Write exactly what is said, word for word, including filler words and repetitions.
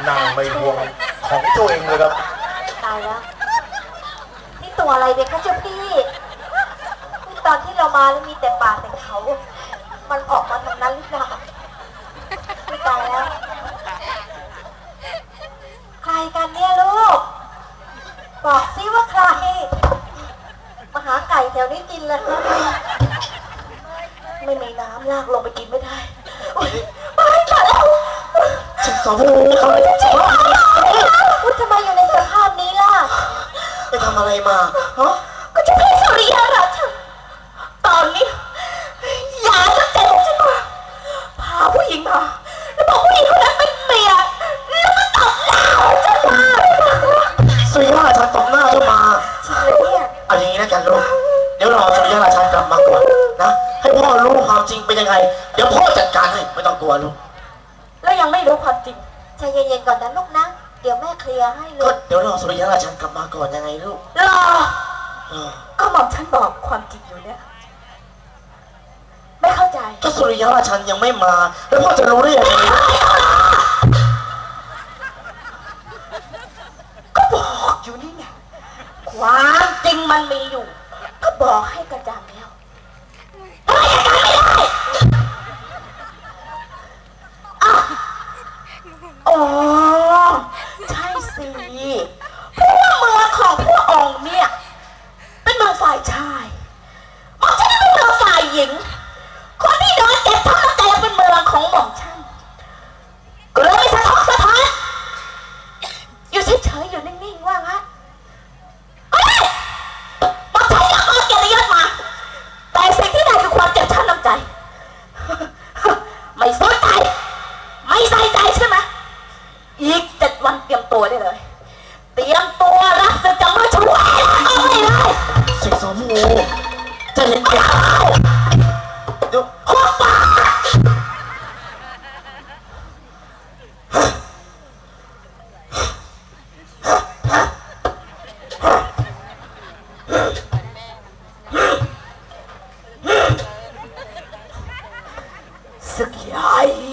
นางไม่ห่วงของตัวเองเลยครับตายแล้วนี่ตัวอะไรเด็กคะเจ้าพี่นี่ตอนที่เรามาแล้วมีแต่ป่าแต่เขามันออกมาทางนั้นหรือเปล่าไม่ตายแล้วใครกันเนี่ยลูกบอกซิว่าใครมาหาไก่แถวนี้กินเลยไม่มีน้ำลากลงไปกินไม่ได้ไปจัดแล้วฉันสองเขาไม่ได้ว่าอุ๊ยทำไมอยู่ในสภาพนี้ล่ะไปทำอะไรมาฮะก็จะให้สุริยาราชตอนนี้ยาตั้งใจของฉันมาพาผู้หญิงมาแล้วบอกผู้หญิงคนนั้นเป็นเมียแล้วมาตบหน้าฉันมาสุริยะราชันตบหน้าเจ้ามาใช่เนี่ยเอาอย่างนี้นะกันลูกเดี๋ยวรอสุริยะราชันกลับมาก่อนนะให้พ่อรู้ความจริงเป็นยังไงเดี๋ยวพ่อจัดการให้ไม่ต้องกลัวลูกแล้วยังไม่รู้ความจริงใจเย็นๆก่อนนะลูกนะเดี๋ยวแม่เคลียร์ให้ลูกเดี๋ยวรอสุริยะราชันกลับมาก่อนยังไงลูกรอก็หม่อมฉันบอกความจริงอยู่เนี่ยไม่เข้าใจก็สุริยะราชันยังไม่มาแล้วพ่อจะรู้ได้ยังไงก็บอกอยู่นี่ไงความจริงมันมีอยู่ก็บอกให้กระจ่างแล้วไม่ได้อ๋อใช่สิเพราะว่าเมืองของพระองค์เนี่ยเป็นเมืองฝ่ายชายหม่อมฉันเป็นเมืองฝ่ายหญิงคนที่โดนเจ็บทั้งนั้นแต่เป็นเมืองของหม่อมฉันก็เลยไม่สะทกสะท้านอยู่เฉยๆอยู่นิ่งๆว่างั้นเฮ้ยหม่อมฉันอยากเอาเกียรติยศมาแต่สิ่งที่ได้คือความเจ็บช้ำน้ำใจไม่สนใจไม่ใส่ใจใช่ไหมอีกเจ็ดวันเตรียมตัวได้เลยเตรียมตัวรับศึกจะมาช่วยเอาไว้เลยสิงสมงูจะเห็นแก่เดี๋ยวหัวป่าศึกใหญ่